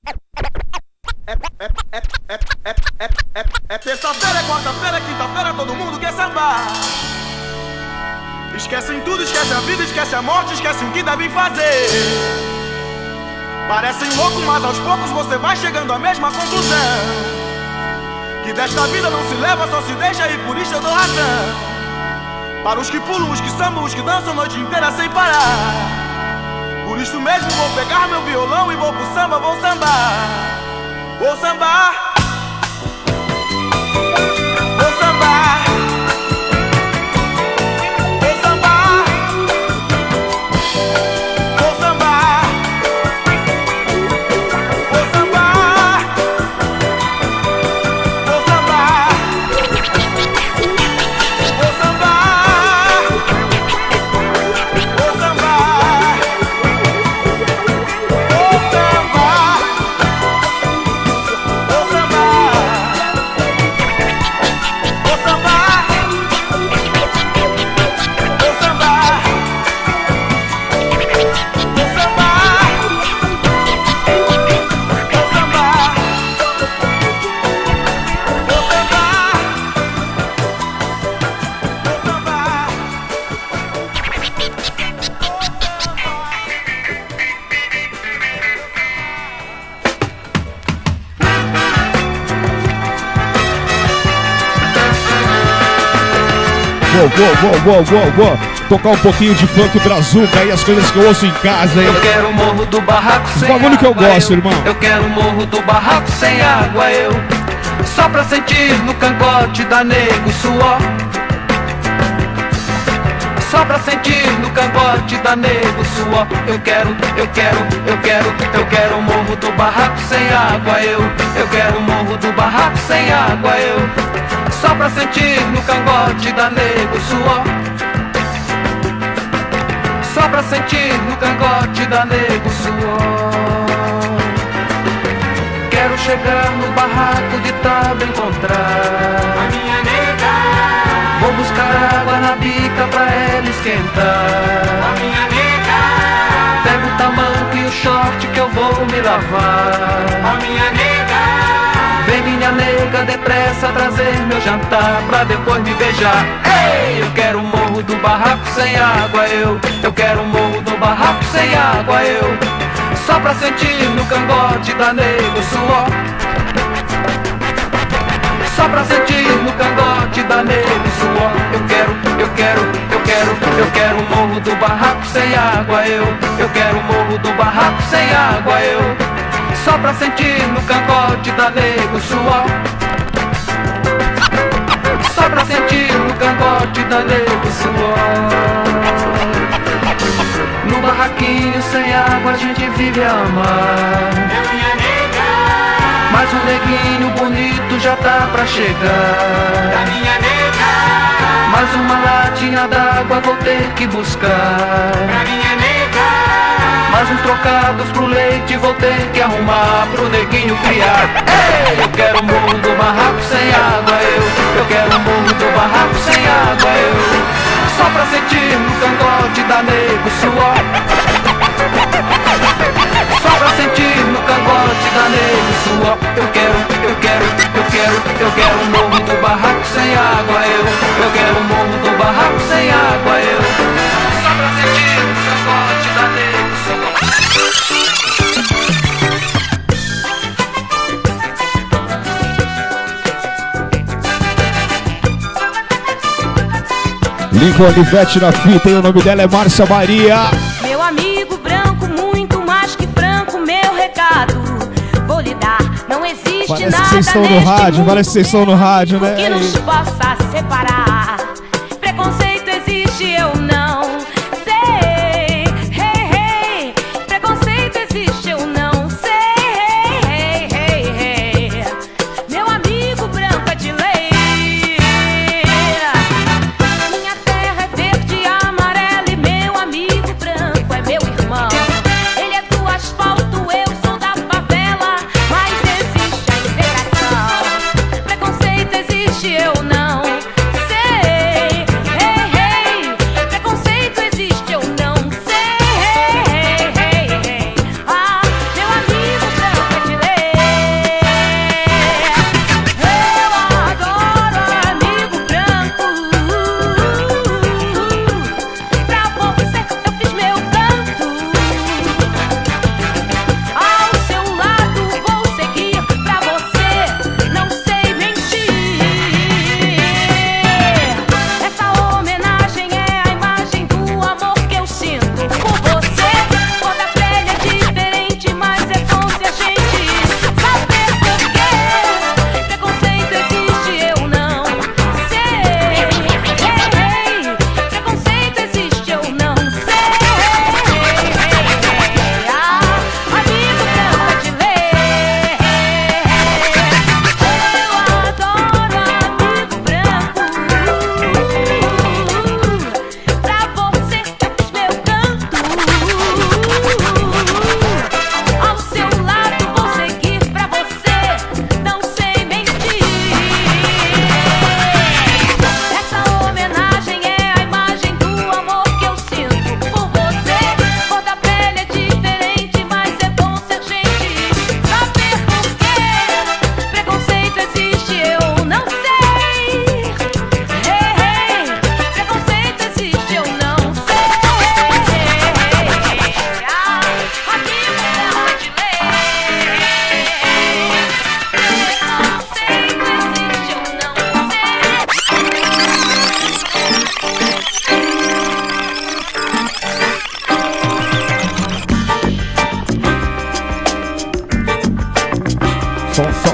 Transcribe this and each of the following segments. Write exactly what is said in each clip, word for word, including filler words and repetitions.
É terça-feira, é quarta-feira, é quinta-feira, todo mundo quer sambar. Esquecem tudo, esquece a vida, esquece a morte, esquece o que devem fazer. Parecem loucos, mas aos poucos você vai chegando à mesma conclusão. Que desta vida não se leva, só se deixa e por isso eu dou razão. Para os que pulam, os que sambam, os que dançam a noite inteira sem parar. Por isso mesmo vou pegar meu violão e vou pro samba, vou sambar. Vou sambar. Vou sambar. Vou sambar. Vou sambar. Vou sambar. Vou sambar. Vou sambar. Vou sambar. Vou sambar. Vou sambar. Vou sambar. Vou sambar. Vou sambar. Vou sambar. Vou sambar. Vou sambar. Vou, vou, vou, vou, vou, vou tocar um pouquinho de funk brazuca aí, as coisas que eu ouço em casa aí. Eu quero o morro do barraco sem O bagulho que eu água, gosto, irmão. Eu quero o morro do barraco sem água, eu. Só pra sentir no cangote da nego suor. Só pra sentir no cangote da nego suor. Eu quero, eu quero, eu quero, eu quero o morro do barraco sem água, eu. Eu quero o morro do barraco sem água, eu. Só pra sentir no cangote da nego suor. Só pra sentir no cangote da nego suor. Quero chegar no barraco de tábua encontrar a minha nega. Vou buscar água na bica pra ela esquentar a minha nega. Pego o tamanco e o short que eu vou me lavar a minha nega. Vem minha nega depressa trazer meu jantar pra depois me beijar. Ei, eu quero o morro do barraco sem água, eu. Eu quero o morro do barraco sem água, eu. Só pra sentir no cangote da nego suor. Só pra sentir no cangote da nego suor. Eu quero, eu quero, eu quero, eu quero o morro do barraco sem água, eu. Eu quero o morro do barraco sem água, eu. Só pra sentir no cangote da nego suor. Só pra sentir no cangote da nego suor. No barraquinho sem água a gente vive a amar. Mas um neguinho bonito já tá pra chegar. Mais uma latinha d'água vou ter que buscar. Mais uns trocados pro leite vou ter que arrumar pro neguinho criar. Ei, eu quero o morro do barraco sem água, eu. Eu quero o morro do barraco sem água, eu. Só pra sentir no cangote da nego suor. Só pra sentir no cangote da nego suor. Eu quero, eu quero, eu quero, eu quero o morro do barraco sem água, eu. Eu quero o morro do barraco sem água, eu. Só pra sentir no cangote da nego suor. Lincoln Olivete na fita e o nome dela é Márcia Maria. Meu amigo branco, muito mais que franco, meu recado vou lhe dar. Não existe Parece nada que vocês estão no neste rádio, mundo parece que vocês estão no rádio, né? que nos possa separar. Preconceito existe, eu não sei. Hey, hey. Preconceito existe, eu não sei. Hey, hey, hey. Meu amigo branco é de lei. Minha terra é verde e amarela e meu amigo branco é meu irmão. Ele é do asfalto, eu sou da favela, mas existe a integração. Preconceito existe, eu não sei.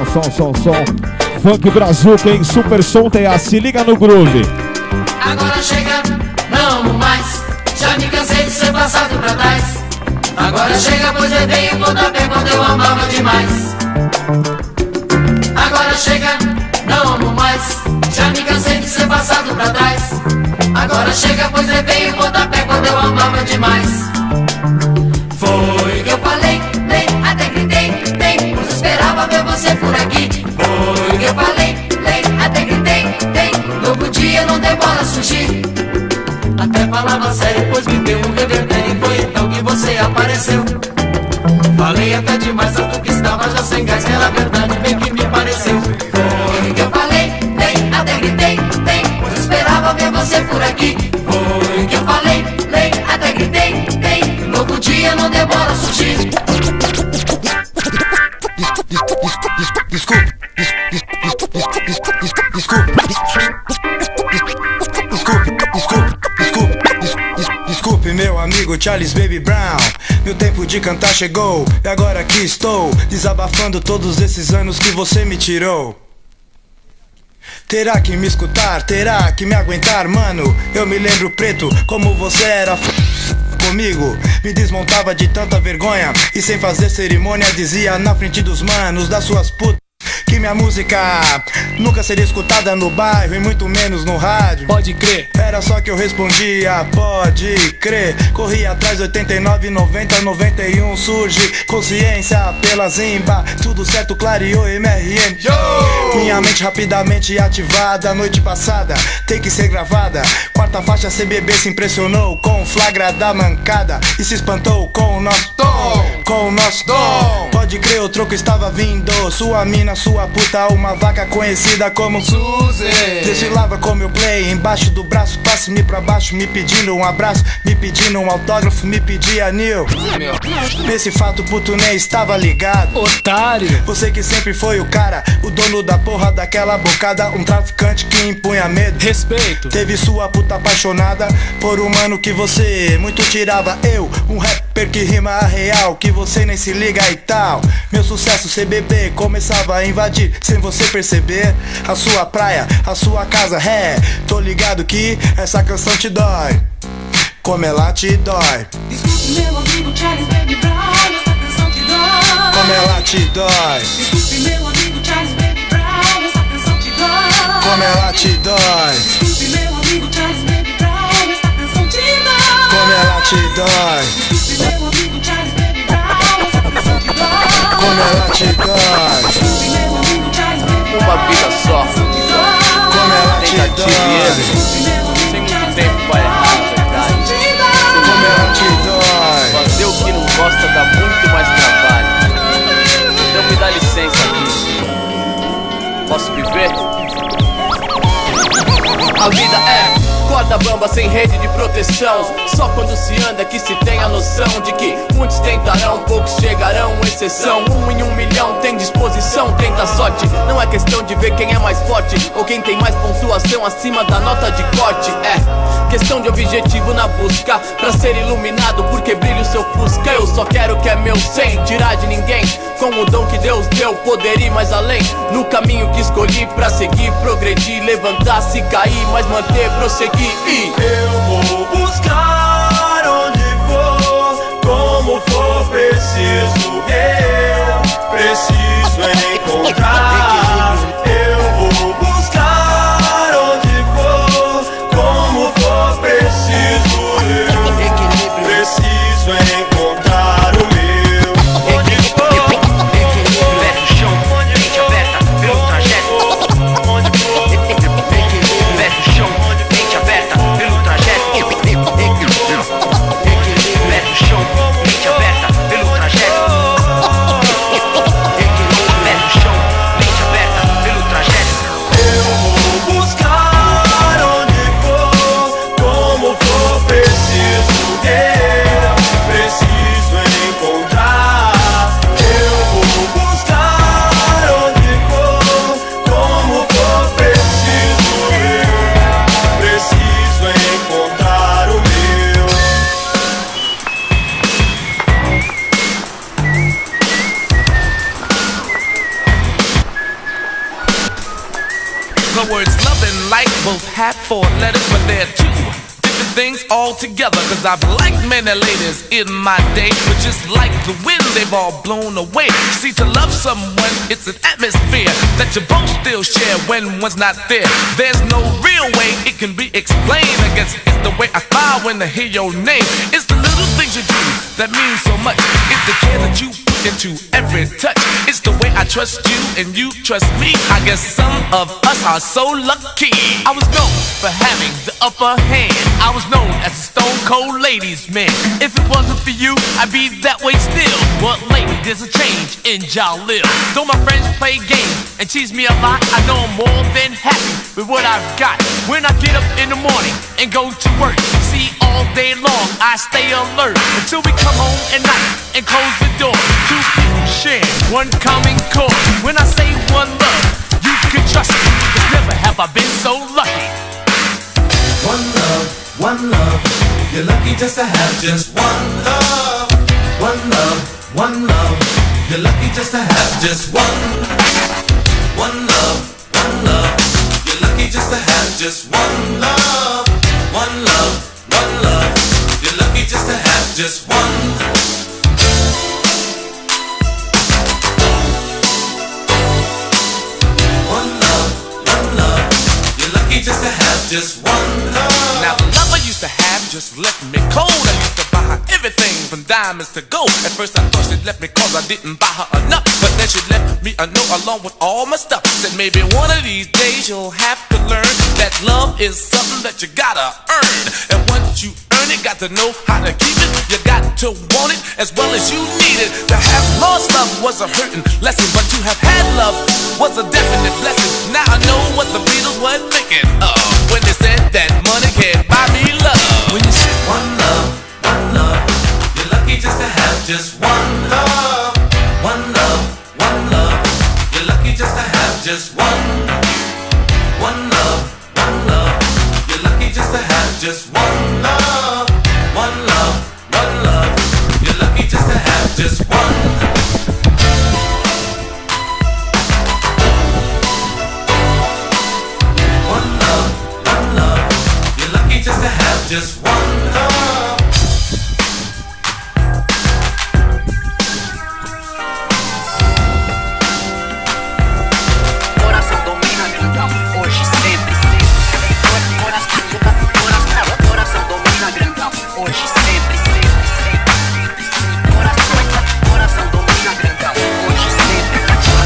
som, som, som. Funk Brazuca em Super Som T A, se liga no groove. Agora chega, não amo mais. Já me cansei de ser passado pra trás. Agora chega, pois eu dei o pontapé quando eu amava demais. Agora chega, não amo mais. Já me cansei de ser passado pra trás. Agora chega, pois eu dei o pontapé quando eu amava demais. Foi que eu falei, nem até gritei, nem, pois esperava ver você por aqui. Foi que eu falei, nem até gritei, nem, não podia, não demora a surgir. Até falava sério, pois me deu um revertério. E foi então que você apareceu. Falei até demais, tanto que estava já sem gás. Era verdade, bem que me pareceu. Foi que eu falei, nem até gritei, nem, pois esperava ver você por aqui. Foi que eu falei, nem até gritei, nem, no outro dia não demora a surgir. Desculpe, desculpe, desculpe, desculpe, desculpe, meu amigo Charles Baby Brown. Meu tempo de cantar chegou e agora aqui estou, desabafando todos esses anos que você me tirou. Terá que me escutar, terá que me aguentar, mano. Eu me lembro preto como você era f... comigo. Me desmontava de tanta vergonha e sem fazer cerimônia dizia na frente dos manos das suas putas que minha música nunca seria escutada no bairro e muito menos no rádio. Pode crer. Era só que eu respondia, pode crer. Corri atrás, oitenta e nove, noventa, noventa e um surge consciência pela zimba. Tudo certo, clareou, M R M. Yo! Minha mente rapidamente ativada. Noite passada, tem que ser gravada. Quarta faixa, C B B se impressionou com o flagra da mancada e se espantou com o nosso tom, com o nosso tom. Pode crer, o troco estava vindo. Sua mina, sua puta, uma vaca conhecida como Suzy. Desfilava com meu play embaixo do braço, passe-me pra baixo, me pedindo um abraço, me pedindo um autógrafo, me pedia anil. Nesse fato puto nem estava ligado. Otário. Você que sempre foi o cara, o dono da porra daquela bocada, um traficante que impunha medo. Respeito. Teve sua puta apaixonada por um mano que você muito tirava. Eu, um rapper que rima a real, que você nem se liga e tal. Meu sucesso C B B começava a invadir sem você perceber a sua praia, a sua casa. É, tô ligado que essa canção te dói, como ela te dói. Desculpe meu amigo Charles Baby Brown, essa canção te dói. Como ela te dói. Desculpe meu amigo Charles Baby Brown, essa canção te dói. Como ela te dói. Desculpe meu amigo Charles Baby Brown, essa canção te dói. Como ela te dói. Desculpe meu amigo Charles Baby Brown, essa canção te dói. Como ela te dói. Desculpe meu amigo Charles Baby Brown, Uma vida só. Como ela te Tentativa e erro. dói. Sem muito tempo para errar, na verdade. Como ela te dói. Fazer o que não gosta dá muito mais trabalho. Então me dá licença aqui. Posso viver? A vida é corda bamba sem rede de proteção. Só quando se anda que se tem a noção de que muitos tentarão, poucos chegarão, exceção. Um em um milhão tem disposição, tenta sorte. Não é questão de ver quem é mais forte ou quem tem mais pontuação acima da nota de corte. É questão de objetivo na busca pra ser iluminado, porque brilha o seu fusca. Eu só quero o que é meu sem tirar de ninguém, com o dom que Deus deu, poder ir mais além. No caminho que escolhi pra seguir, progredir, levantar, se cair, mas manter, prosseguir. E eu vou buscar onde for, como for preciso. Eu preciso encontrar. Eu vou buscar onde for, como for preciso. Eu preciso encontrar o meu. Onde for, pé no chão, mente aberta pelo trajeto. Onde for, pé no chão, mente aberta pelo trajeto. Pé no chão, mente aberta pelo trajeto. other words, love and light both have four letters, but they're two different things all together. Cause I've liked many ladies in my day, but just like the wind, they've all blown away. See, to love someone, it's an atmosphere that you both still share when one's not there. There's no real way it can be explained. I guess it's the way I smile when I hear your name. It's the little things you do that mean so much. It's the care that you put into every touch. It's the way I trust you and you trust me. I guess some of us are so lucky. I was known for having the upper hand. I was known as a stone cold ladies man. If it wasn't for you, I'd be that way still. But lately there's a change in Jalil. Though my friends play games and tease me a lot, I know I'm more than happy with what I've got. When I get up in the morning and go to work, see, all day long I stay alert until we come home at night and close the door. Two people share one common core. When I say one love, you can trust me, cause never have I been so lucky. One love, one love, you're lucky just to have just one love. One love, one love, you're lucky just to have just one. One love, one love, you're lucky just to have just one love. One love, one love, you're lucky just to have just one. Just to have just one love. Now the love I used to have just left me cold. I used to buy her everything from diamonds to gold. At first I thought she'd left me cause I didn't buy her enough, but then she left me a note along with all my stuff. Said maybe one of these days you'll have to learn that love is something that you gotta earn. And once you earn it, got to know how to keep it. You got to want it as well as you need it. To have lost love was a hurting lesson, but to have had love was a definite blessing. Now I know what the Beatles were thinking of when they said that money can't buy me love. When you said one love, one love, you're lucky just to have just one love. One love, one love, you're lucky just to have just one. One love, one love, you're lucky just to have just one love. One love, one love, you're lucky just to have just one. Just to have just one love. Coração domina grandão, hoje sempre, sempre. Coração, coração, coração domina grandão, hoje sempre, sempre, sempre, sempre. Coração, coração domina grandão, hoje sempre.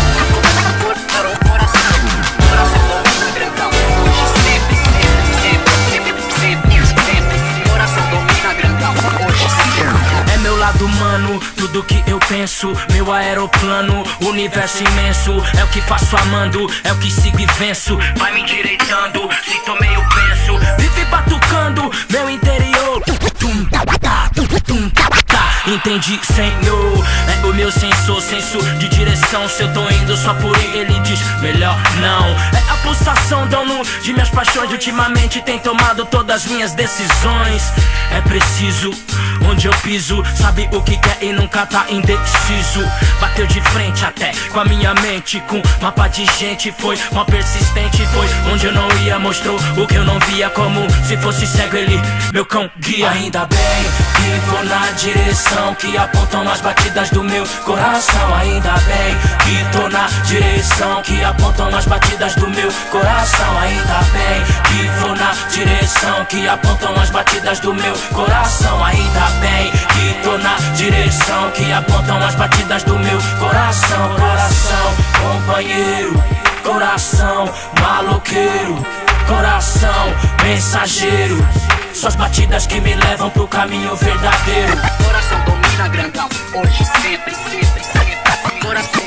Coração, coração domina grandão, hoje sempre, sempre, sempre, sempre, sempre. Coração domina grandão, hoje sempre. É meu lado humano, tudo que eu penso. Meu aeroplano, universo imenso. É o que faço amando, é o que sigo e venço. Vai me endireitando, se tomei o penso. Vive batucando, meu interior. Tum, tá, tá, tum, tum, tá, tá. Entendi, senhor. É o meu sensor, senso de direção. Se eu tô indo só por ir, ele diz melhor não. É a pulsação, dono de minhas paixões. Ultimamente tem tomado todas as minhas decisões. É preciso, onde eu piso, sabe o que quer e nunca tá indeciso. Bateu de frente até com a minha mente, com mapa de gente. Foi mal persistente, foi onde eu não ia. Mostrou o que eu não via, como se fosse cego ele, meu cão guia. Ainda bem que vou na direção que apontam as batidas do meu coração. Ainda bem que tô na direção que apontam as batidas do meu coração. Ainda bem que vou na direção que apontam as batidas do meu coração. Ainda bem que tô na direção que apontam as batidas do meu coração. Coração, companheiro, coração, maloqueiro, coração, mensageiro. Suas batidas que me levam pro caminho verdadeiro. Coração domina grandão, hoje sempre, sempre, sempre. Coração,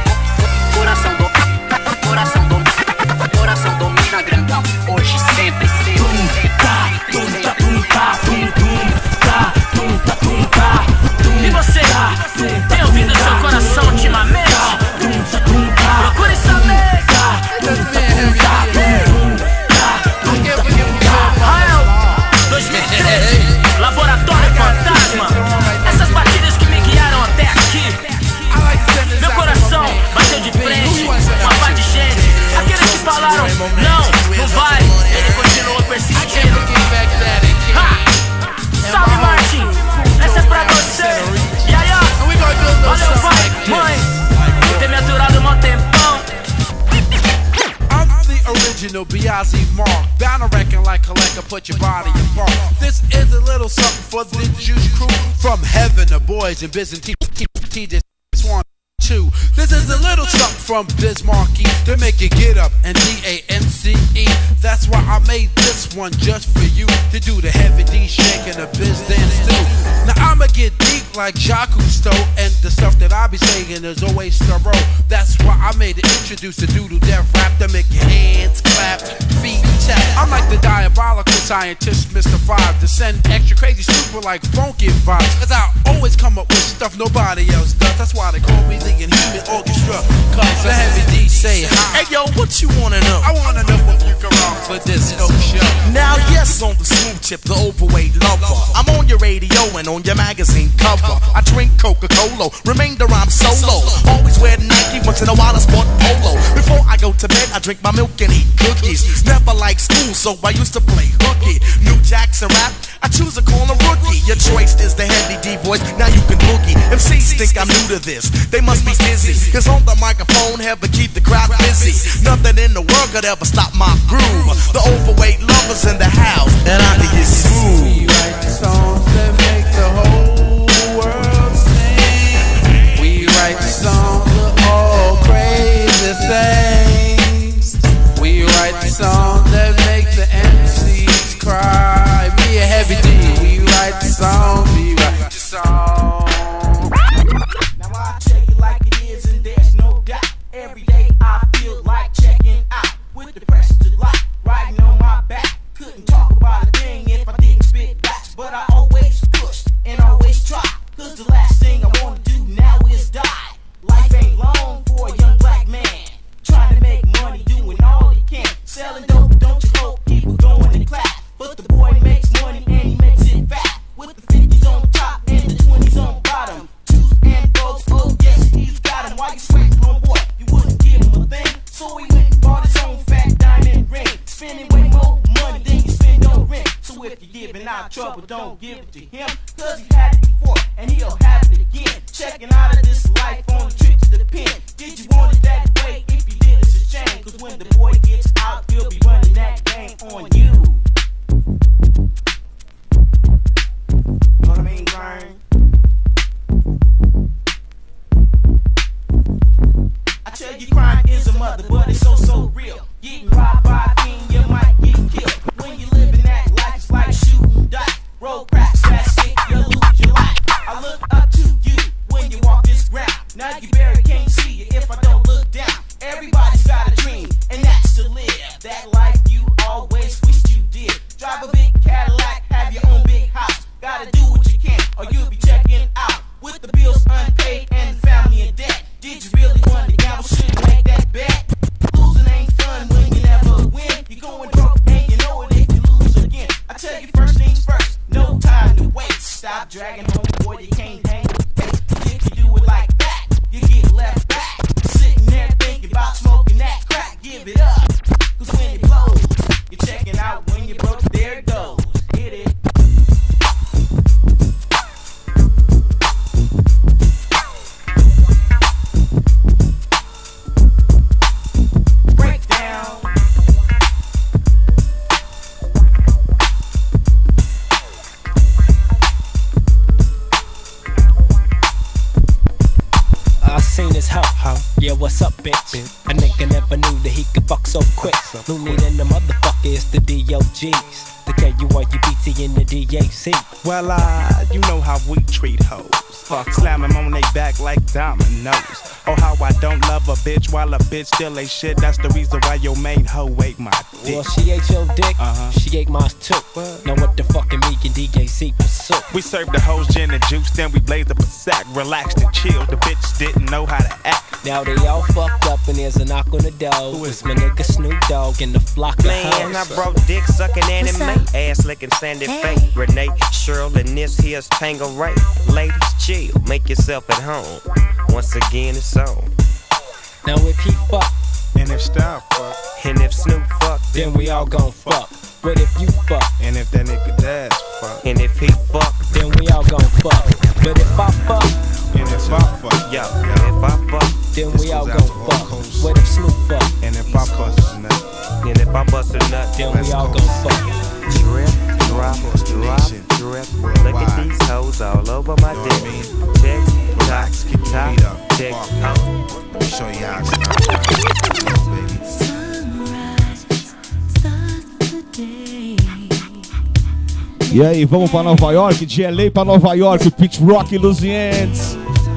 coração domina, coração domina, coração domina grandão, hoje sempre, sempre. Tum, tá, tum, tá, tum, tá, tum, tum, tá, tum, tá, tum, tá, tum. E você, tem ouvido seu coração ultimamente? Tum, tá, tum, tá. Procure saber. Tá, tum, tá, tum, tá, tum, tum, tá, tum, tá, tum, tá. dois mil e treze, Laboratório Fantasma. Essas batidas que me guiaram até aqui. original B I Z mark. Bound to reckon like collector, put your body apart. This is a little something for the Juice Crew. From heaven, the boys in Byzantine. Swan two. This is a little something from Bismarcky to make you get up and D A N C E. That's why I made this one just for you to do the heavy D shaking the biz dance too. Now I'ma get deep like Jacques Cousteau, and the stuff that I be saying is always thorough. That's why I made it introduce the doodle death rap to make your hands clap, feet tap. I'm like the diabolical scientist, Mister Five, to send extra crazy super like funky vibes. Cause I always come up with stuff nobody else does. That's why they call me the Inhuman Orchestra. Cause the heavy D say hi. Hey yo, what you wanna know? I wanna know if you can rock for this no show. Now yes, on the smooth tip, the overweight lover. I'm on your radio and on your magazine cover. I drink Coca-Cola, remainder I'm solo. Always wear Nike, once in a while I sport polo. Before I go to bed, I drink my milk and eat cookies. Never like school, so I used to play hooky. New Jackson rap, I choose to call a rookie. Your choice is the heavy D voice, now you can boogie. M Cs think I'm new to this, they must be dizzy. Cause on the microphone, have to keep the crowd busy. Nothing in the world could ever stop my groove. The overweight lovers in the house, and I can get smooth. We write the songs that make the whole world sing. We write the songs of all crazy things. We write the songs that make the M Cs cry. Me a heavy D, we write the songs, we write the songs. Now I tell you like it is, and there's no doubt. Every day I feel like checking out with the press to lock, riding on my back. Couldn't talk about a thing if I didn't spit back, but I always push and always try. Cause the last thing I wanna do now is die. Life ain't long for a young black man, trying to make money, doing all he can. Selling dope, don't you hope people going and clap. But the boy makes money and he makes it fat. With the fifties on top and the twenties on bottom. Twos and foes, oh yes, he's got him. Why you sweating, homeboy? You wouldn't give him a thing. So he went and bought his own fat diamond ring. Spending way more money than you spend on rent. So if you're giving out trouble, don't give it to him. Cause he had it before and he'll have it again. Checking out of this life on the trip to the pen. Did you want it that way? If you did, it's a shame. Cause when the boy gets out, he'll be running that game on you. Know what I mean, Brian? I tell you, crime is a mother, but it's so, so real. Getting robbed by a king, you might get killed. When you living that life, it's like shooting dice. Roll cracks, fast stick, you lose your life. I look up to you when you walk this ground. Now you barely can't see you if I don't look down. Everybody's got a dream, and that's to live that life you always wished you did. Drive a big Cadillac, have your own big house. Gotta do what you can, or you'll be checking out. With the bills unpaid and the family in debt. Did you really want to gamble? Should you make that bet? Losing ain't fun when you never win. You're going broke and you know it if you lose again. I tell you first things first, no time to waste. Stop dragging home, boy, you can't hang with face. If you do it like that, you get left back. Sitting there thinking about smoking that crack. Give it up, cause when it blows, you're checking out. When you broke, there it goes. Hit it. Yeah, what's up, bitch? A nigga never knew that he could fuck so quick. No need in the motherfucker, it's the D O Gs. The K U R U B T and the D A C. Well, uh, you know how we treat hoes. Fuck, slam them on they back like dominoes. Oh, how I don't love a bitch while a bitch still ain't shit. That's the reason why your main hoe ate my dick. Well, she ate your dick, uh-huh. She ate mine too. What? Now what the fuck am me and D A C pursue? We served the hoes gin and juice, then we blazed up a sack. Relaxed and chilled, the bitch didn't know how to act. Now they all fucked up and there's a knock on the door. Who is my nigga Snoop Dogg and the flock of Man, hoes. I brought dick sucking anime, ass licking Sandy Hey. Faye, Renee, Cheryl, and this here's Tango Ray. Ladies, chill, make yourself at home. Once again, it's on. Now if he fuck, and if Style fuck, and if Snoop fuck, then we all gon' fuck. But if you fuck, and if that nigga Dash fuck, and if he fuck, then we all gon' fuck. But if I fuck, and if I fuck, yo, and if I fuck, then we all gon' fuck. What if Snoop fuck? And if I bust his nut, And if I bust a nut, then we all gon' fuck. Drip, drop, drop, drip. Look at these hoes all over my dick. Tick, tock, tock, tick, tock. Let me show you how it's done, baby. E aí, vamos pra Nova York, de L A pra Nova York, Pit Rock e Luzientes.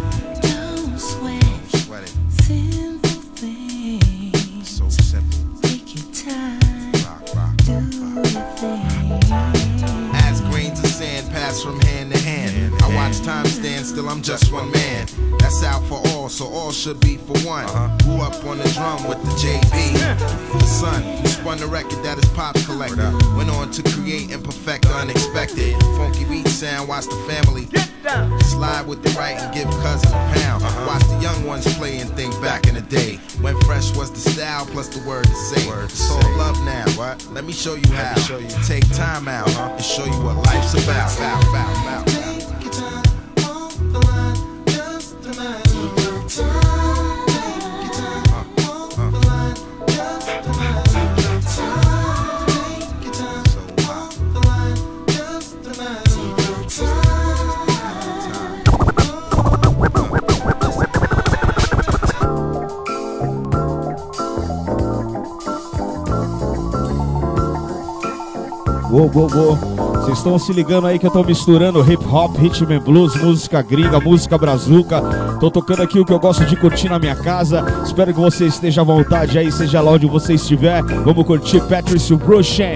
As grains of sand pass from hand to hand, I watch time stand still, I'm just one man. That's out for all, so all should be for one. Grew up on the drum with the J B, the son who spun the record that his pops collected. Went on to create and perfect the unexpected. Funky beat sound, watch the family slide with the right and give cousin a pound. Watch the young ones play and think back in the day when fresh was the style plus the word to say. It's all love now. What? Let me show you how. Take time out and show you what life's about. Bow, bow, bow, bow. Uou, uou, uou. Vocês estão se ligando aí que eu tô misturando hip hop, rhythm and blues, música gringa, música brazuca. Tô tocando aqui o que eu gosto de curtir na minha casa. Espero que você esteja à vontade aí, seja lá onde você estiver. Vamos curtir Patrice Bruchan.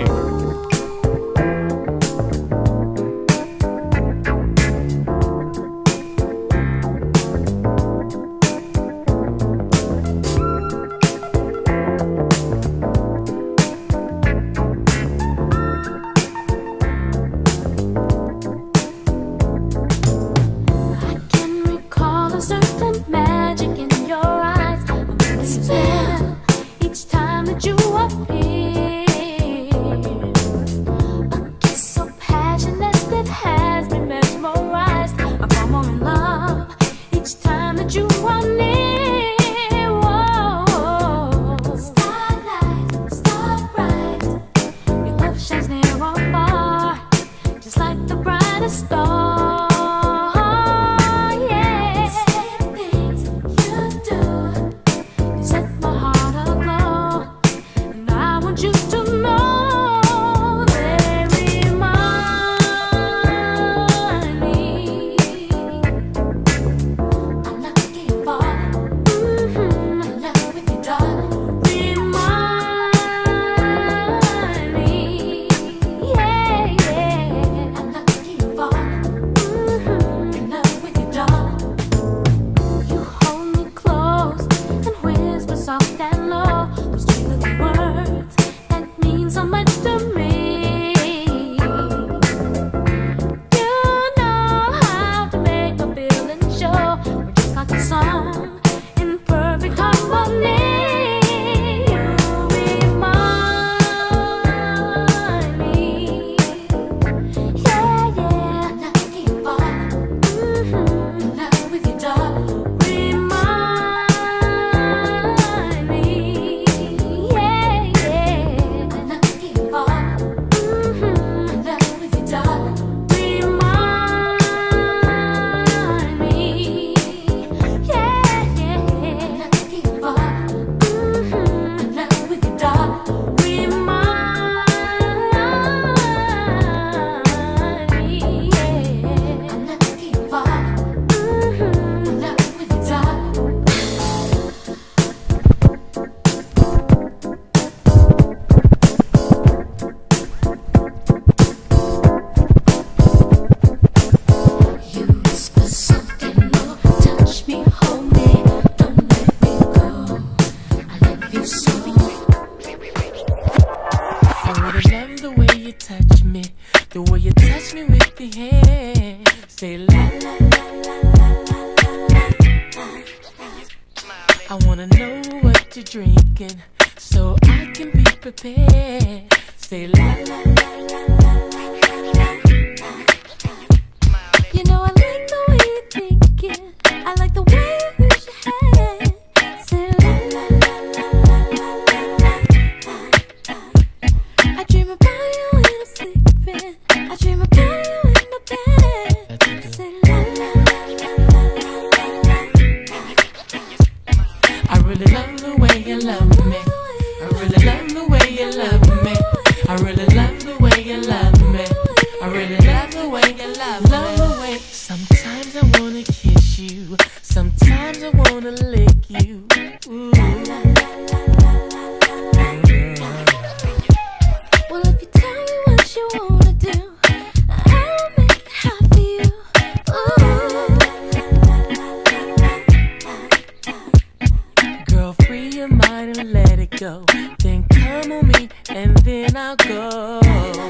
go. Then come on me, and then I'll go.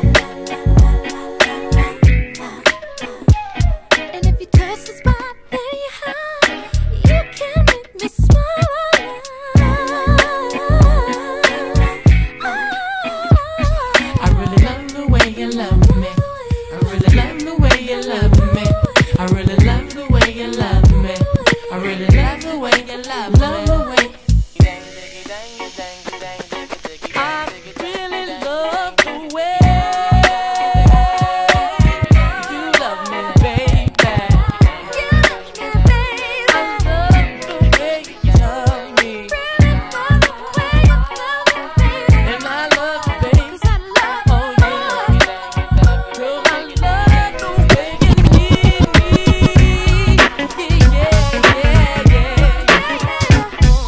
And if you touch the spot, then you're high. You can make me smile. I really love the way you love me. I really love the way you love me. I really love the way you love me. I really love the way you love me. Love the way. I really love the way you love me, baby. I love the way you love me. And I love you, baby. Oh yeah. Girl, I love the way you need me. Yeah, yeah, yeah, yeah.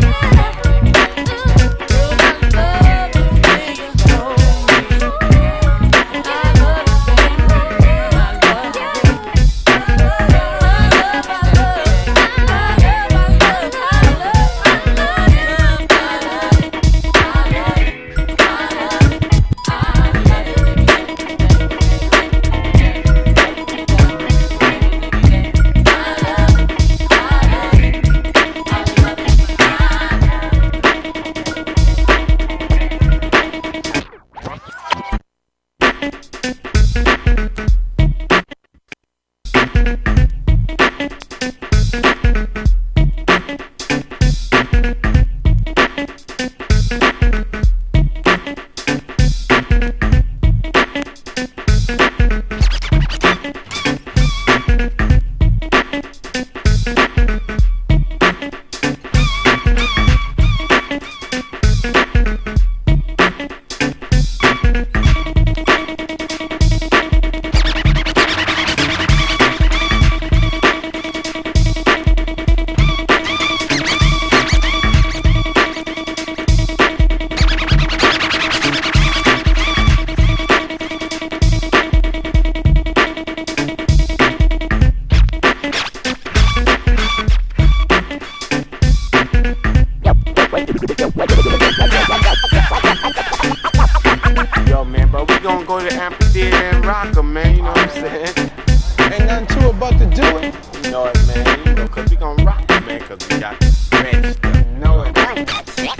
Yo, man, bro, we gonna go to the amphitheater and rock 'em, man, you know what I'm saying? Ain't nothing to it but to do it. You know it, man, you know, cause we gonna rock 'em, man, cause we got the fresh stuff. You know it, man. Fresh,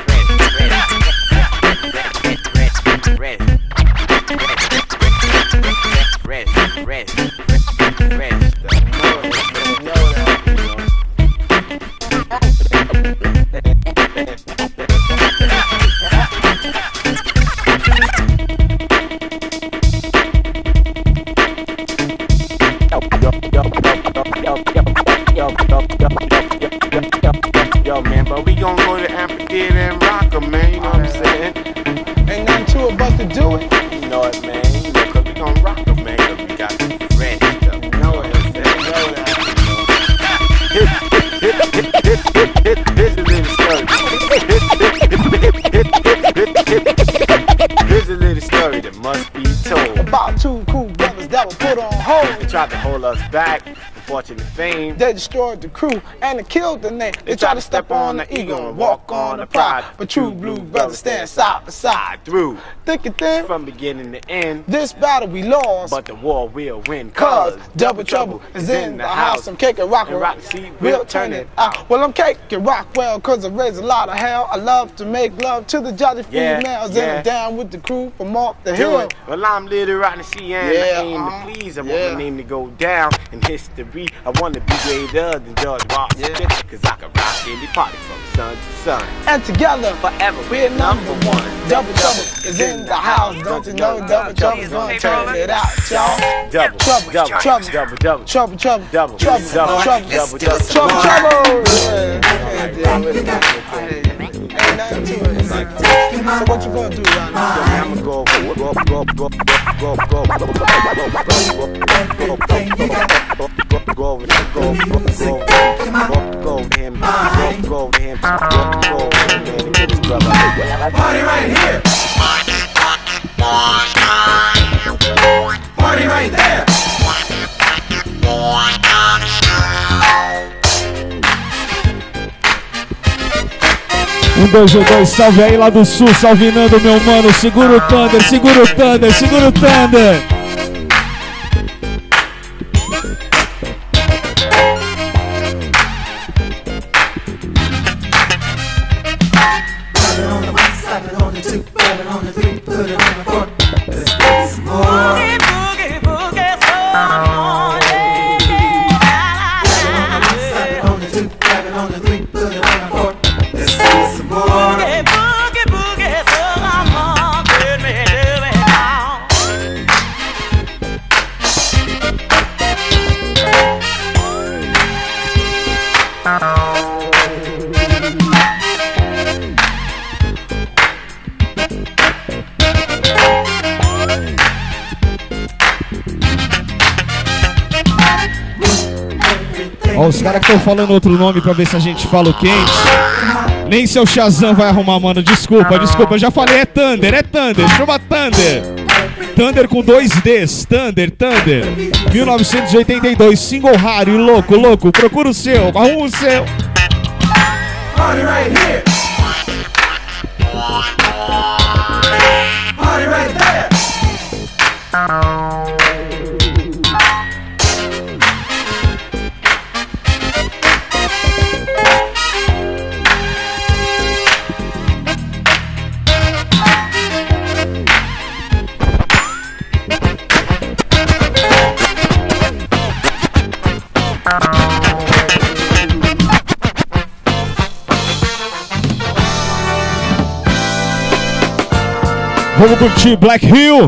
fresh, fresh, fresh, fresh, fresh, fresh, fresh stuff. You know it, man, you know that, you know. Yo, man, but we gon' go to the amphitheater and rock 'em, man, you know what I'm saying? Ain't nothing to it but to do it. You know it, man, you know, cause we gon' rock 'em, man, cause we got the fresh stuff. You know it, man, you know that, you know. This is a little story. Here's a little story that must be told. About two cool brothers that were put on hold. They tried to hold us back. Fortune and fame. They destroyed the crew and they killed the name. They, they tried to step on the ego and walk on the pride. But true blue brothers stand side by side through thick and thin from beginning to end. This battle we lost, but the war will win. Cause double trouble is in the house. I'm Cake and Rock and rock, see, we'll turn it out. Well, I'm Cake and Rock well, cause I raised a lot of hell. I love to make love to the jolly yeah, females. Yeah. And I'm down with the crew from off the hill. It. Well, I'm Little Rotten C and yeah, I aim uh, to please. I yeah. want my name to go down in history. I want to be greater than George Washington. Yeah. Cause I can rock any party from sun to sun. And together, forever, we're number one. Double trouble is in the house. Don't you know double trouble's gonna turn it out, y'all? Double trouble, double trouble, double double trouble, trouble, double trouble, double trouble, double trouble, trouble, trouble. Ain't nothing to it. So what you gonna do right now? I'ma go, go, go, go, go, go, go, go, go, go, go over there, go, go, go, go, go to him, go, go to him, go, go to him, man, and get his brother. Party right here. Party right there. Um, dois, um, dois, salve aí lá do sul, salvinando meu mano. Segura o Thunder, segura o Thunder, segura o Thunder. Ó, os caras que estão falando outro nome pra ver se a gente fala o quente. Nem seu Shazam vai arrumar, mano. Desculpa, desculpa. Eu já falei, é Thunder, é Thunder. Chama Thunder. Thunder com dois Ds. Thunder, Thunder. mil novecentos e oitenta e dois, single raro e louco, louco. Procura o seu, arruma o seu. Party right here. Party right there. Vamos curtir Black Hill.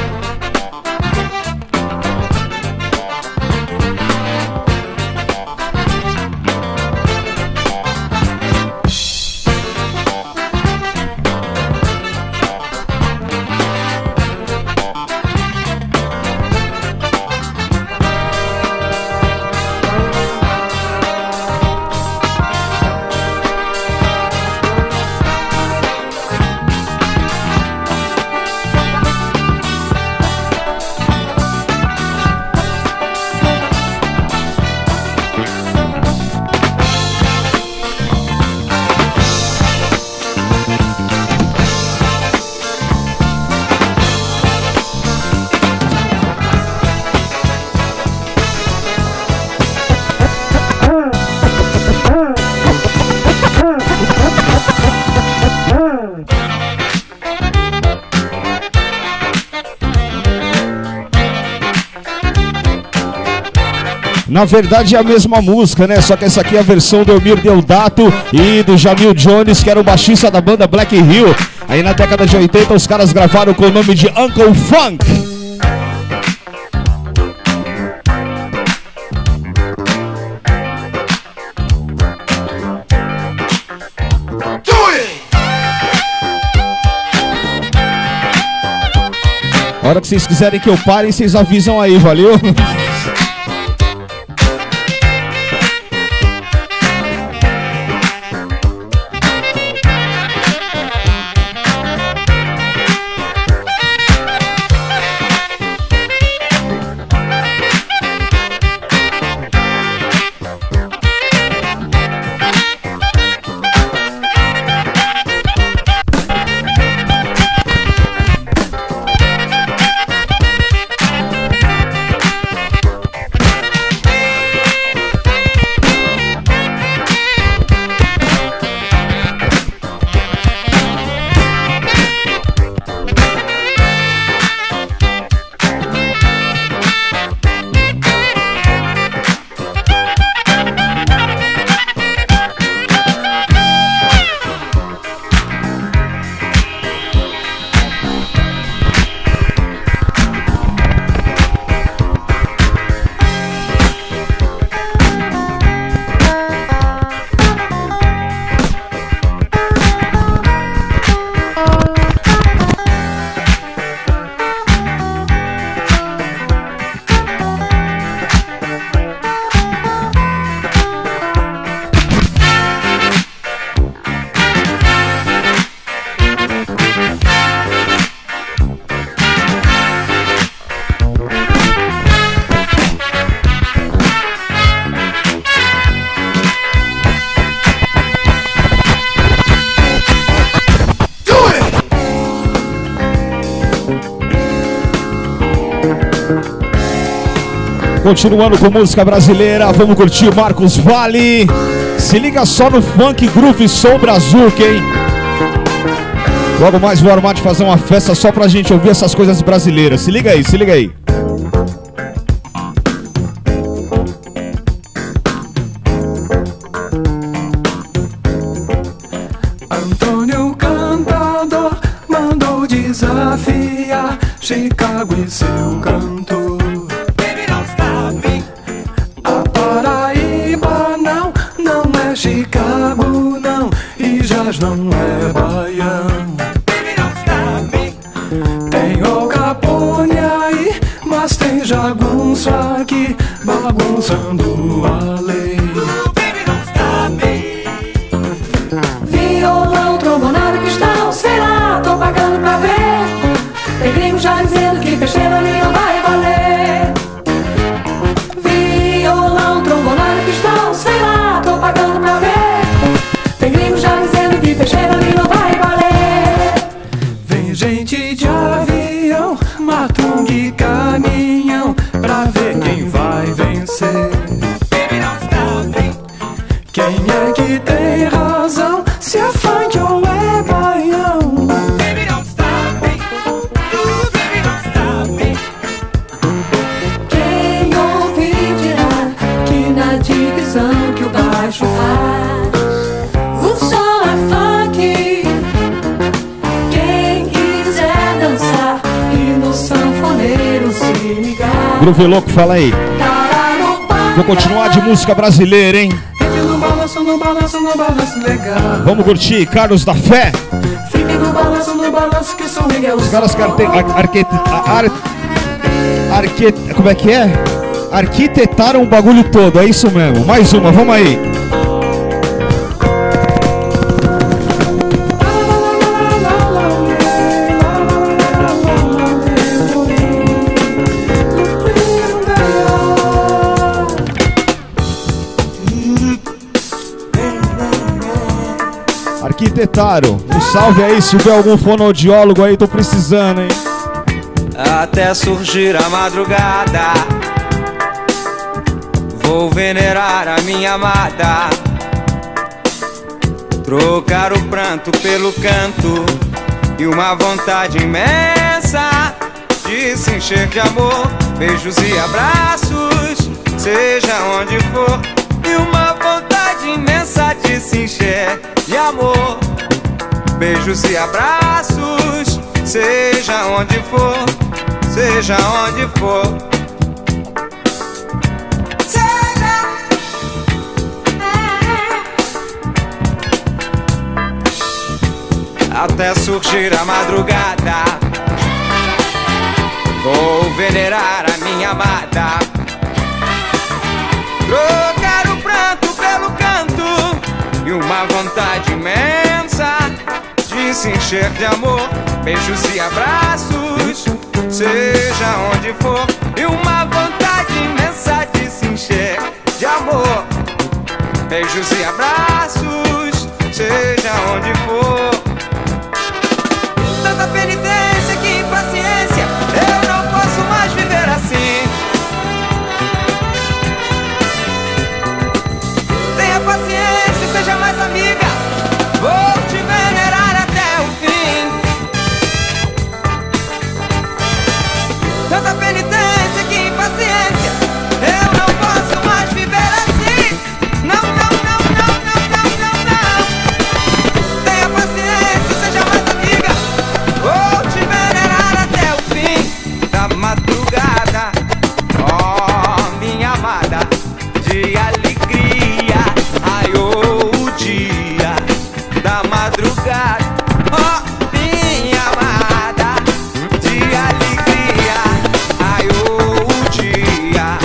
Na verdade é a mesma música, né? Só que essa aqui é a versão do Elmir Deodato e do Jamil Jones, que era o baixista da banda Black Hill. Aí na década de oitenta os caras gravaram com o nome de Uncle Funk. A hora que vocês quiserem que eu pare, vocês avisam aí, valeu? Continuando com música brasileira, vamos curtir Marcos Valle. Se liga só no Funk Groove Soul Brazuca, hein? Logo mais vou armar de fazer uma festa só pra gente ouvir essas coisas brasileiras. Se liga aí, se liga aí. Antônio Cantador mandou desafiar Chicago e seu cantor. Baby, don't stop me. A Paraíba não, não é Chicago não, e Jazz não é baião. Baby, don't stop me. Tem o Capone aí, mas tem jagunço aqui, bagunçando a lei. Baby, don't stop me. Violão, trombonado, cristão, sei lá, tô pagando pra ver. Tem gringo já dizendo que besteira ali não vai valer. Violão, trombonado, cristão, sei lá, tô pagando pra ver. Tem gringo já dizendo que besteira ali não vai valer. Vem gente de avião, matung e caminhão, pra ver quem vai vencer. Baby, don't stop me. Quem é que tem razão, se é funk ou é baião? Baby, don't stop me. Ooh, baby, don't stop me. Quem ouvir dirá que na divisão que o baixo faz, o som é funk. Quem quiser dançar e no sanfoneiro se ligar, Groove Louco, fala aí. Vou continuar de música brasileira, hein? No balanço, no balanço, no balanço legal. Vamos curtir Carlos da Fé. Fique no balanço, no balanço que sou Miguel. Os caras carte... ar... Arquet... Ar... Arquet... Como é que é? Arquitetaram o bagulho todo, é isso mesmo. Mais uma, vamos aí. Arquitetaram. Um salve aí, se tiver algum fonoaudiólogo aí, tô precisando, hein? Até surgir a madrugada, vou venerar a minha amada, trocar o pranto pelo canto e uma vontade imensa de se encher de amor, beijos e abraços, seja onde for, e uma vontade imensa de se encher de amor, beijos e abraços, seja onde for, seja onde for. Até surgir a madrugada, vou venerar a minha amada, trocar o pranto pelo canto e uma vontade imensa de se encher de amor, beijos e abraços, seja onde for, e uma vontade imensa de se encher de amor, beijos e abraços, seja onde for. Tanta penitência, que impaciência, eu não posso mais viver assim. Tenha paciência, seja mais amiga, vou te venerar até o fim. Tanta penitência, que impaciência, eu não posso mais viver assim. Não, não, não, não, não, não, não, não. Tenha paciência, seja mais amiga, vou te venerar até o fim da madrugada. Oh, minha amada, de alegria, raiou o dia da madrugada. Oh, minha amada, de alegria, raiou o dia.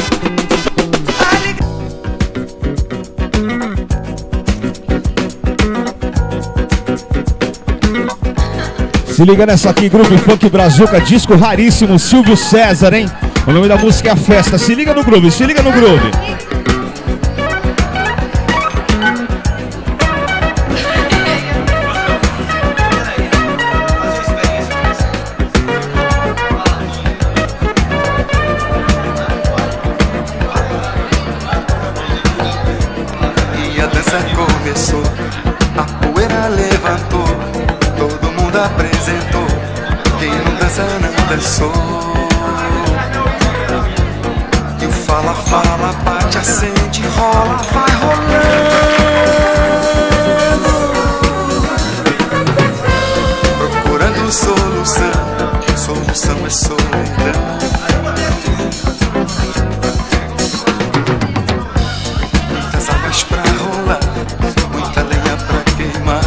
Se liga nessa aqui, Grupo Funk Brazuca, disco raríssimo, Silvio César, hein? O nome da música é A Festa. Se liga no groove, se liga no groove. nada apresentou, quem não dança não dançou. E o fala, fala, bate, acende, rola, vai rolando, procurando solução, solução é solidão. Muitas águas pra rolar, muita lenha pra queimar.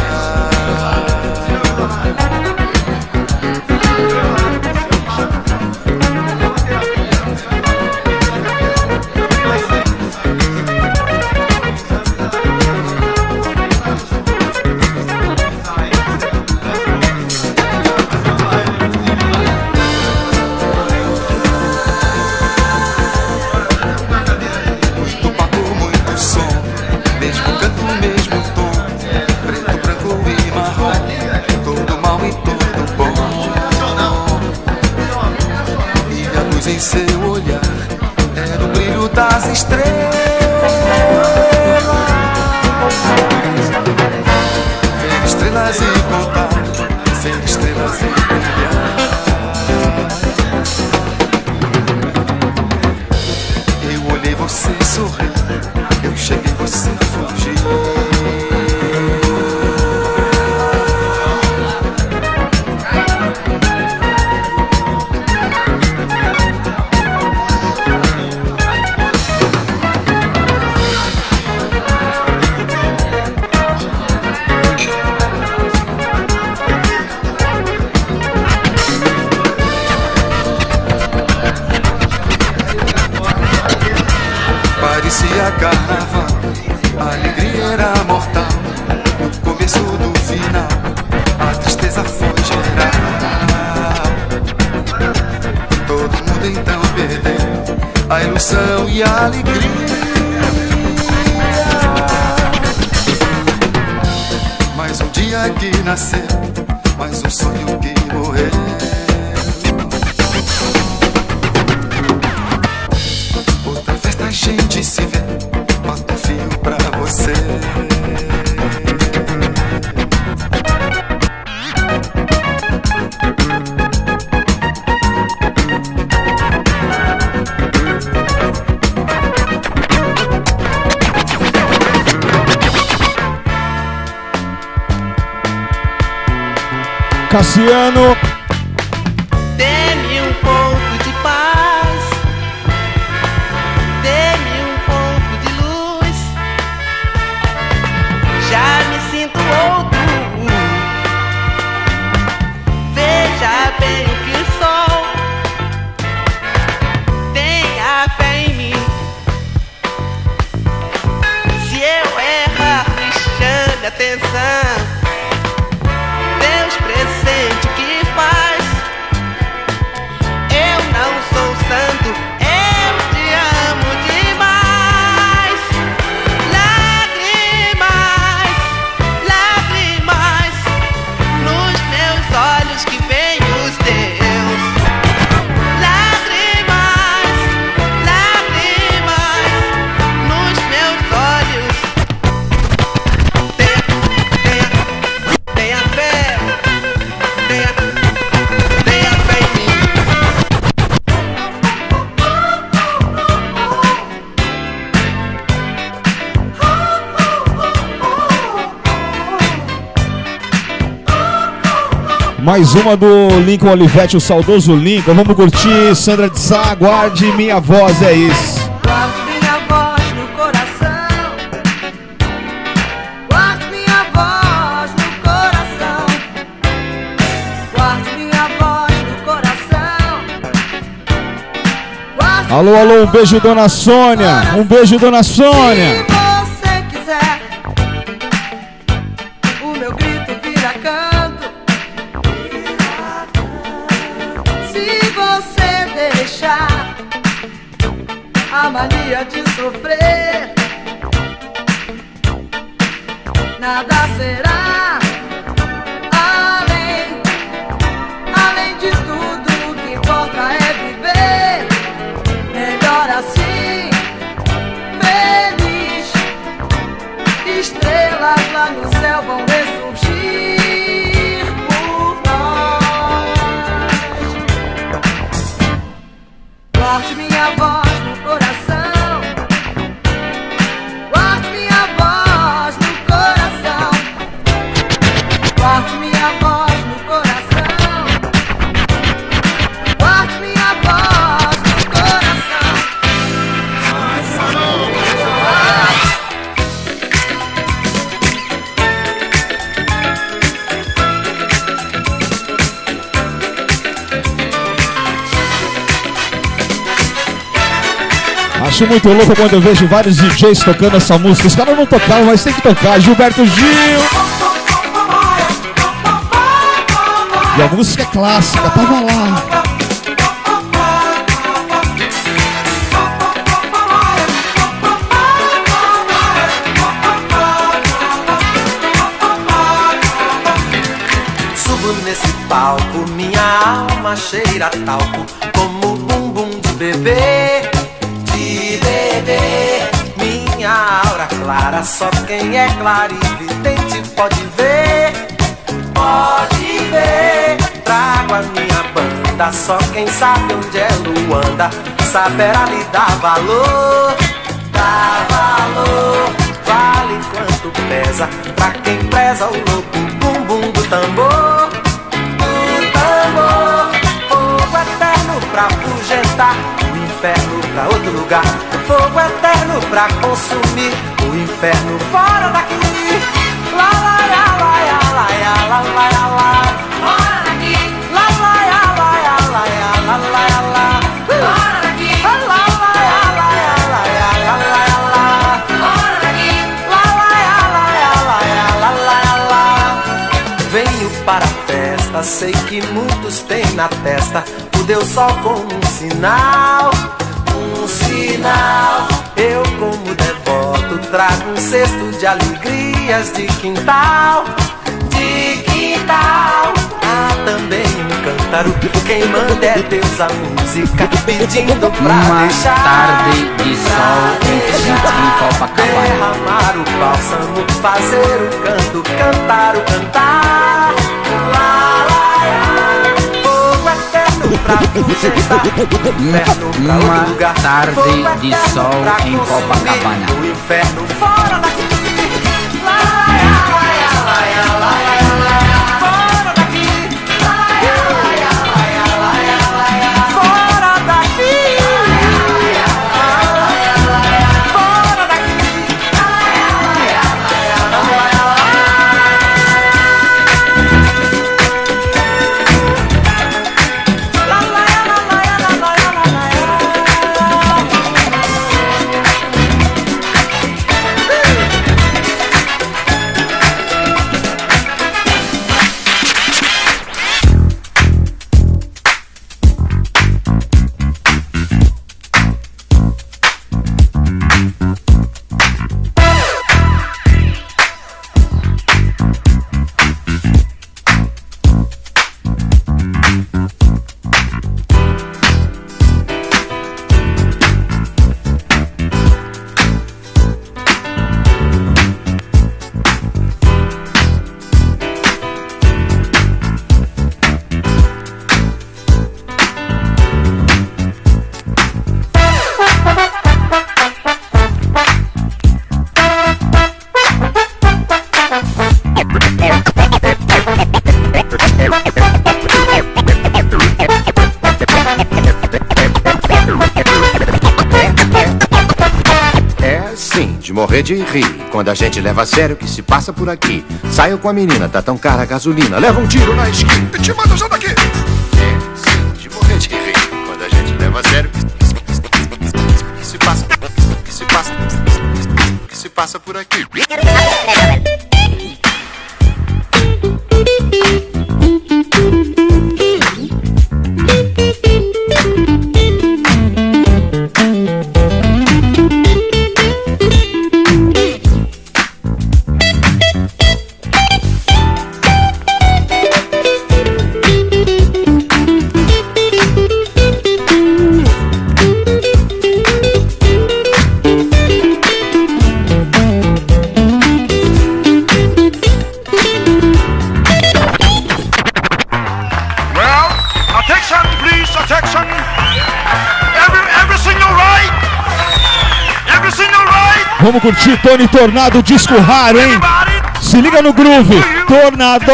Em seu olhar era o brilho das estrelas. Ver estrelas e contar, ver estrelas e brilhar. Eu olhei você sorrir, eu cheguei você fugir. Parecia carnaval, a alegria era mortal. No começo do final, a tristeza foi geral. Todo mundo então perdeu a ilusão e a alegria. Mais um dia que nasceu, mais um sonho que morreu. A gente se vê, bota um fio pra você. Cassiano. Dê-me um pouco de paz, dê-me um pouco de luz. Já me sinto outro. Veja bem o que sou. Tenha fé em mim. Se eu errar, me chame atenção. Deus presente que faz. Eu não sou santo, eu te amo demais. Lágrimas, lágrimas nos meus olhos que vem os teus. Lágrimas, lágrimas nos meus olhos. Tenha, tenha, tenha fé, tenha, tenha fé em mim. Mais uma do Lincoln Olivetti, o saudoso Lincoln. Vamos curtir, Sandra de Sá, guarde minha voz, é isso. Guarde minha voz no coração. Guarde minha voz no coração. Guarde minha voz no coração. Guarde Alô, alô, um beijo, dona Sônia. Um beijo, dona Sônia. Se você quiser, o meu grito vira canto. Se você deixar a mania de sofrer, nada será além, além de tudo. O que importa é viver melhor assim, feliz. Estrelas lá no céu vão ressurgir por lá. acho muito louco quando eu vejo vários D Js tocando essa música. Os caras não tocavam, mas tem que tocar. Gilberto Gil. E a música é clássica, tava lá. Subo nesse palco, minha alma cheira talco, como bumbum de bebê, de bebê. Minha aura clara, só quem é clarividente pode ver, pode ver. Trago a minha banda, só quem sabe onde é Luanda saberá lhe dar valor, dar valor. Vale quanto pesa pra quem preza o louco bumbum do tambor, do tambor. Fogo eterno pra afugentar o inferno pra outro lugar, fogo eterno pra consumir o inferno fora daqui. Lá, lá, lá, lá, lá, lá, lá, lá, lá, lá. Fora daqui. Lá, lá, lá, lá, lá, lá, lá, lá, lá. Fora daqui. Lá, lá, lá, lá, lá, lá, lá, lá. Fora daqui. Lá, lá, lá, lá, lá, lá, lá. Venho para a festa, sei que muitos têm na testa o Deus Sol como um sinal, um sinal. Eu como devoto trago um cesto de alegrias de quintal, de quintal. Há também um cântaro, quem manda é Deus a música, pedindo pra Uma deixar tarde de sol em Copacabana. derramar o bálsamo, fazer o canto, cantar o cantar. Lá, lá, lá. Fogo eterno pra afugentar o inferno pra Uma outro lugar, tarde fogo de eterno sol pra em consumir Copacabana. o inferno fora daqui. Lá, lá, lá, lá, lá, lá, lá. Fora daqui. Lá, lá, lá, lá, lá, lá. Fora daqui. Fora daqui. De morrer de rir quando a gente leva a sério o que se passa por aqui. Saio com a menina, tá tão cara a gasolina, leva um tiro na esquina e te manda já daqui. É, sim, de morrer de rir quando a gente leva a sério o que se passa, o que se passa, o que se passa por aqui. Vamos curtir Tony Tornado, disco raro, hein? Se liga no groove, Tornado.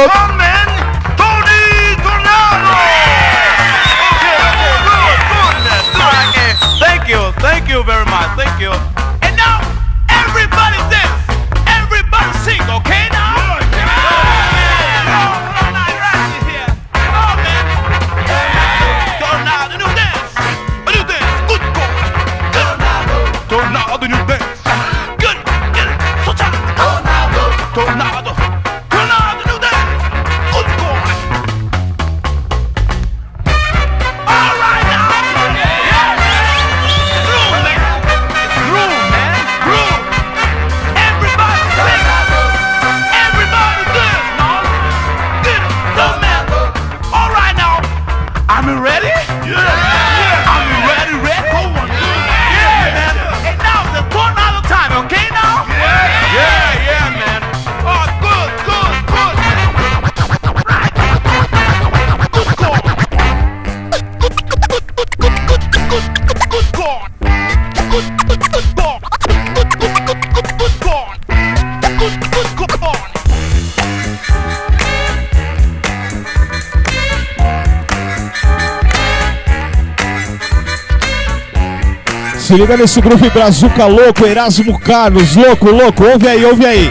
Thank you, thank you very much, thank you. And now, everybody dance, everybody sing, okay now? Tornado, new dance, a new dance, good go. Tornado. Se liga nesse groove brazuca louco, Erasmo Carlos, louco, louco, ouve aí, ouve aí.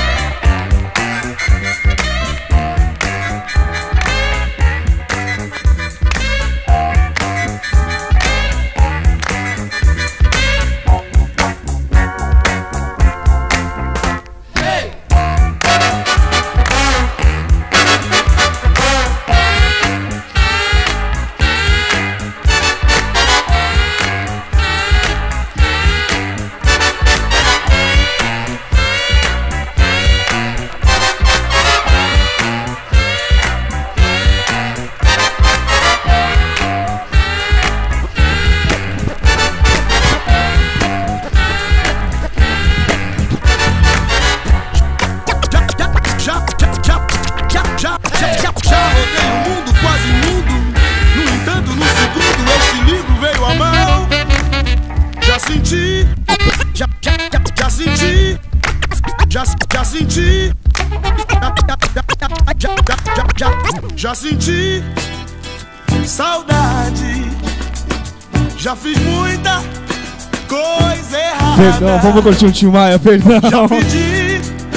Já senti saudade, já fiz muita coisa errada. Perdão, vamos curtir o Tim Maia, perdão. Já pedi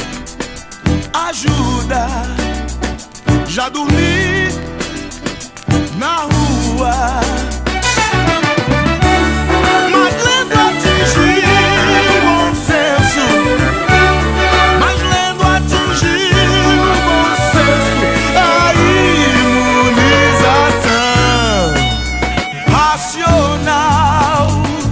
ajuda, já dormi na rua. Mas lendo atingi o bom senso, mas lendo atingi o bom senso. Racional.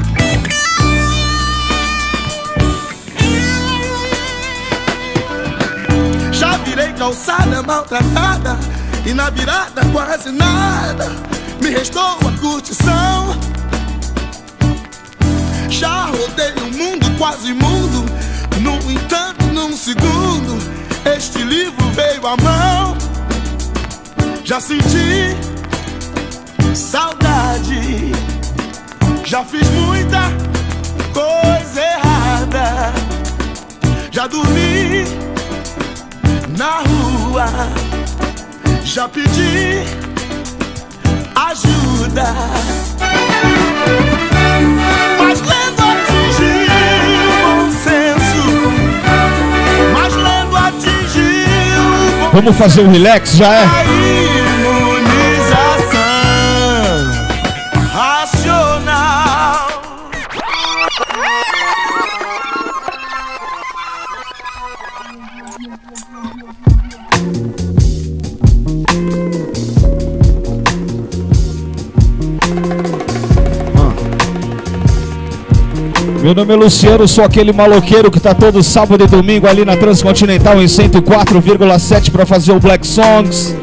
Já virei calçada maltratada e na virada quase nada me restou a curtição. Já rodei o mundo quase imundo, no entanto num segundo este livro veio à mão. Já senti saudade, já fiz muita coisa errada, já dormi na rua, já pedi ajuda, mas lendo atingi o bom senso, mas lendo atingi o bom. Vamos fazer um relax, já é? Racional. Meu nome é Luciano, sou aquele maloqueiro que tá todo sábado e domingo ali na Transcontinental em cento e quatro vírgula sete para fazer o Black Songs.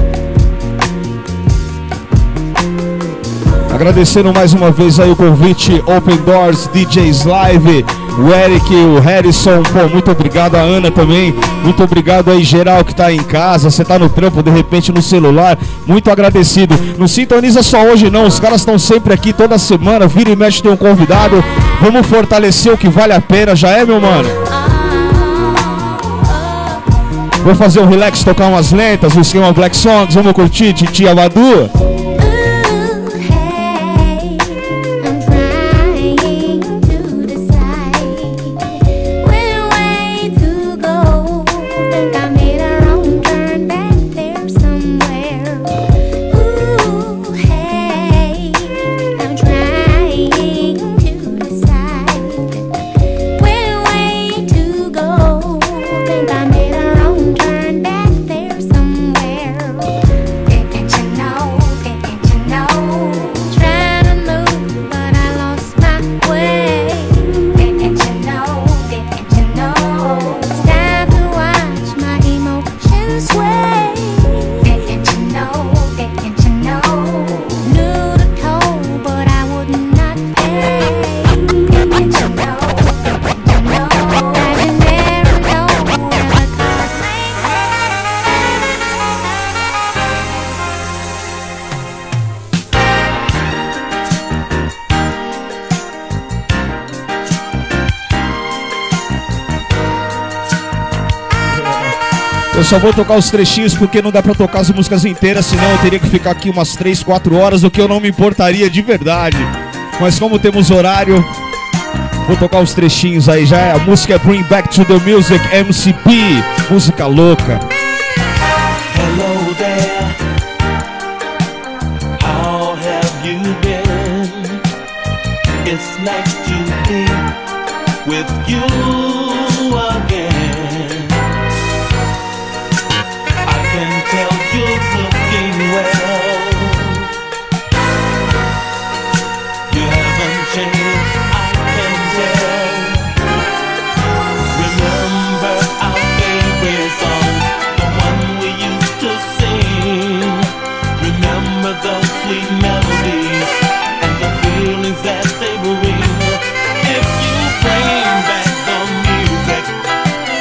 Agradecendo mais uma vez aí o convite Open Doors, D Js Live, o Eric, o Harrison, pô, muito obrigado, a Ana também, muito obrigado aí geral que tá aí em casa, você tá no trampo, de repente no celular, muito agradecido. Não sintoniza só hoje não, os caras estão sempre aqui toda semana, vira e mexe tem um convidado, vamos fortalecer o que vale a pena, já é, meu mano? Vou fazer um relax, tocar umas lentas, o esquema Black Songs, vamos curtir Titi Abadu? Eu só vou tocar os trechinhos porque não dá pra tocar as músicas inteiras, senão eu teria que ficar aqui umas três, quatro horas, o que eu não me importaria de verdade. Mas como temos horário, vou tocar os trechinhos aí já. A música é Bring Back to the Music, M C P, música louca. Hello there, how have you been? It's nice to be with you again. I can tell you're looking well. You haven't changed, I can tell. Remember our favorite song, the one we used to sing. Remember those sweet melodies and the feelings that they bring. If you bring back the music,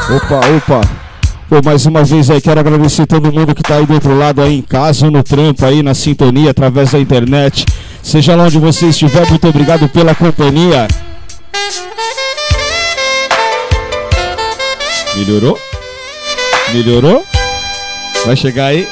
Opa, opa. Pô, mais uma vez aí, quero agradecer todo mundo que tá aí do outro lado aí em casa, no trampo aí, na sintonia, através da internet. Seja lá onde você estiver, muito obrigado pela companhia. Melhorou? Melhorou? Vai chegar aí?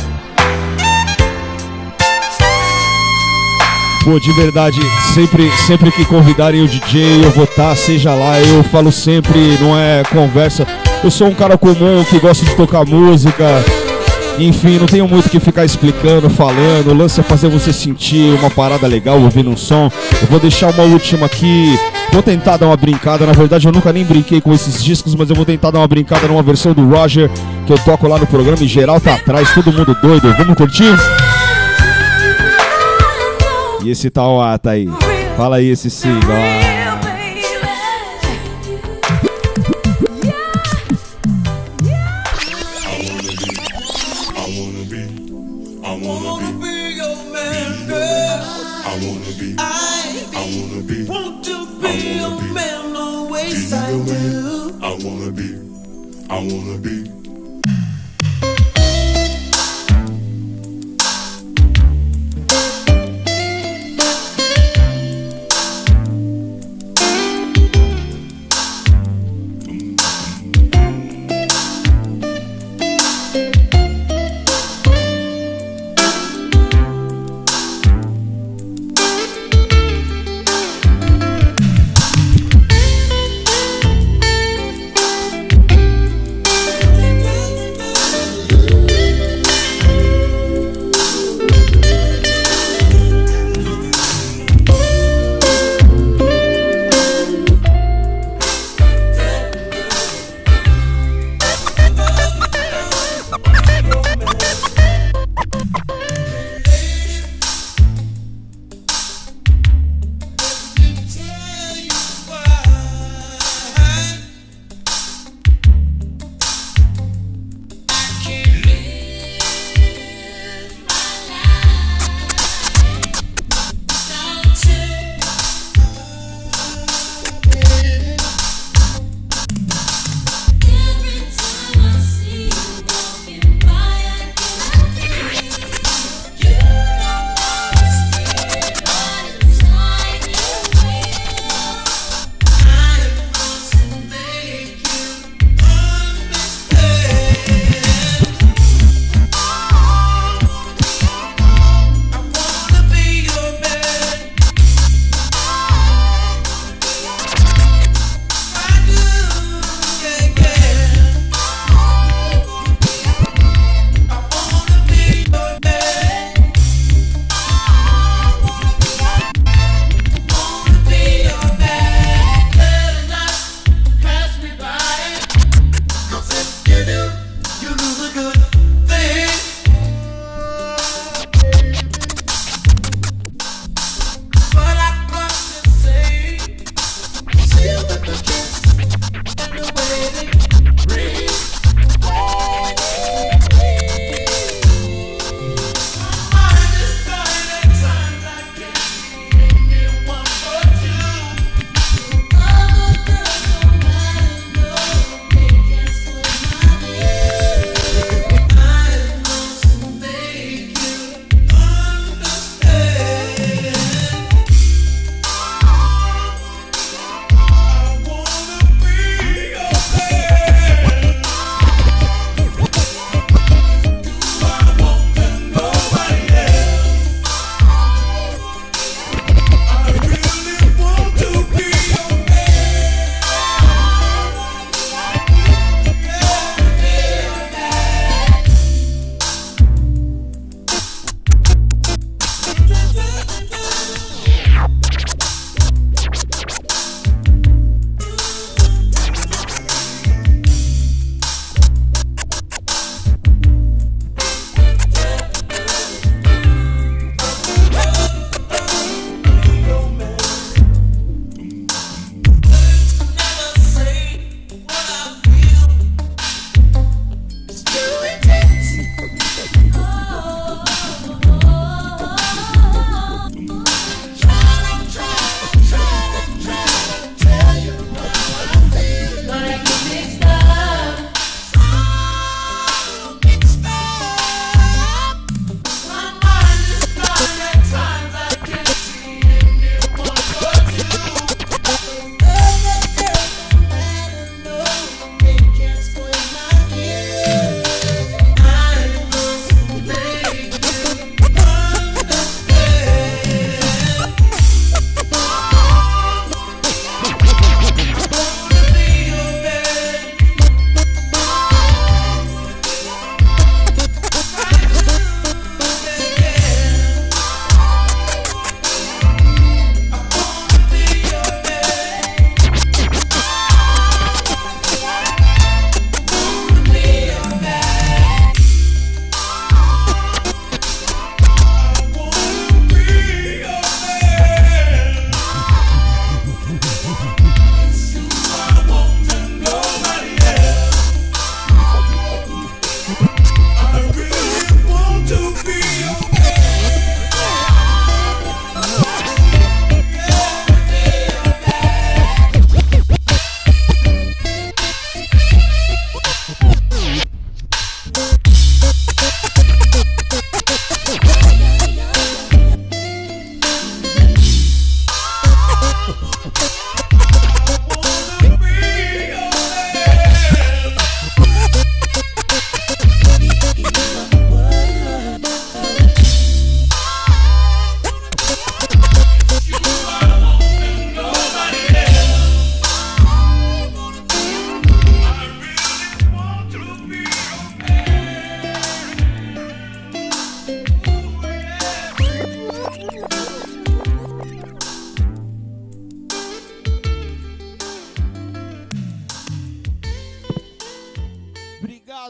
Pô, de verdade, sempre, sempre que convidarem o D J, eu vou estar, seja lá, eu falo sempre, não é conversa. Eu sou um cara comum que gosta de tocar música. Enfim, não tenho muito o que ficar explicando, falando. O lance é fazer você sentir uma parada legal, ouvindo um som. Eu vou deixar uma última aqui. Vou tentar dar uma brincada. Na verdade, eu nunca nem brinquei com esses discos, mas eu vou tentar dar uma brincada numa versão do Roger, que eu toco lá no programa. Em geral tá atrás, todo mundo doido. Vamos curtir? E esse tal ah, tá aí. Fala aí esse single. Ah. I wanna be.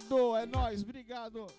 Obrigado, é nóis, obrigado.